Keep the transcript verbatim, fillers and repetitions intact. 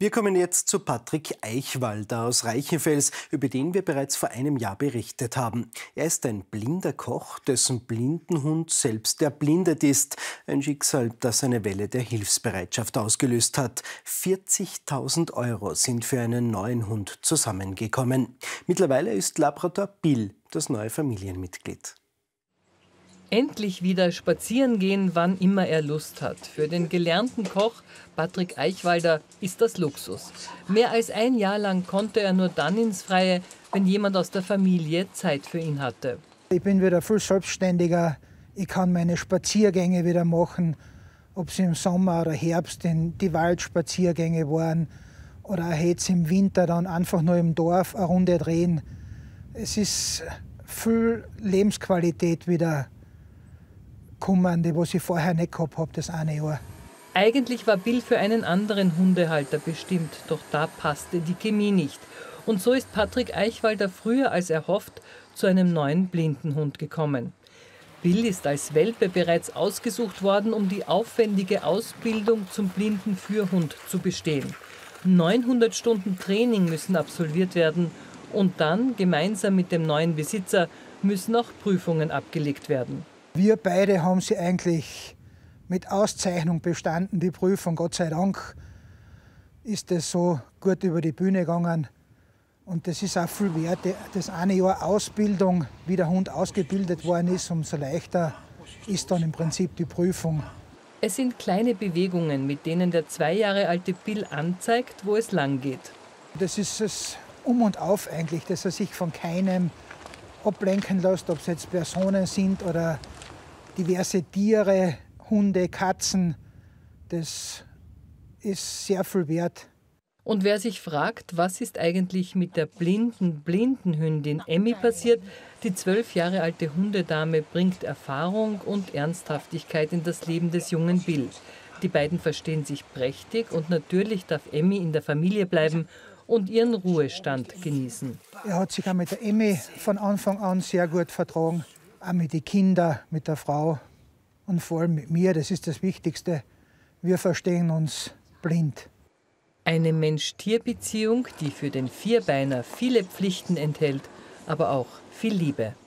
Wir kommen jetzt zu Patrick Eichwalder aus Reichenfels, über den wir bereits vor einem Jahr berichtet haben. Er ist ein blinder Koch, dessen Blindenhund selbst erblindet ist. Ein Schicksal, das eine Welle der Hilfsbereitschaft ausgelöst hat. vierzigtausend Euro sind für einen neuen Hund zusammengekommen. Mittlerweile ist Labrador Bill das neue Familienmitglied. Endlich wieder spazieren gehen, wann immer er Lust hat. Für den gelernten Koch Patrick Eichwalder ist das Luxus. Mehr als ein Jahr lang konnte er nur dann ins Freie, wenn jemand aus der Familie Zeit für ihn hatte. Ich bin wieder viel selbstständiger. Ich kann meine Spaziergänge wieder machen, ob sie im Sommer oder Herbst in die Waldspaziergänge waren oder auch jetzt im Winter dann einfach nur im Dorf eine Runde drehen. Es ist viel Lebensqualität wieder gekommen, die was ich vorher nicht gehabt habe, das eine Jahr. Eigentlich war Bill für einen anderen Hundehalter bestimmt, doch da passte die Chemie nicht. Und so ist Patrick Eichwalder früher als erhofft zu einem neuen Blindenhund gekommen. Bill ist als Welpe bereits ausgesucht worden, um die aufwendige Ausbildung zum Blindenführhund zu bestehen. neunhundert Stunden Training müssen absolviert werden und dann, gemeinsam mit dem neuen Besitzer, müssen auch Prüfungen abgelegt werden. Wir beide haben sie eigentlich mit Auszeichnung bestanden, die Prüfung. Gott sei Dank ist es so gut über die Bühne gegangen. Und das ist auch viel wert. Das eine Jahr Ausbildung, wie der Hund ausgebildet worden ist, umso leichter ist dann im Prinzip die Prüfung. Es sind kleine Bewegungen, mit denen der zwei Jahre alte Bill anzeigt, wo es lang geht. Das ist das Um und Auf eigentlich, dass er sich von keinem ablenken lässt, ob es jetzt Personen sind oder diverse Tiere, Hunde, Katzen. Das ist sehr viel wert. Und wer sich fragt, was ist eigentlich mit der blinden Blindenhündin Emmy passiert, die zwölf Jahre alte Hundedame bringt Erfahrung und Ernsthaftigkeit in das Leben des jungen Bill. Die beiden verstehen sich prächtig und natürlich darf Emmy in der Familie bleiben und ihren Ruhestand genießen. Er hat sich auch mit der Emmy von Anfang an sehr gut vertragen. Auch mit den Kindern, mit der Frau und vor allem mit mir, das ist das Wichtigste. Wir verstehen uns blind. Eine Mensch-Tier-Beziehung, die für den Vierbeiner viele Pflichten enthält, aber auch viel Liebe.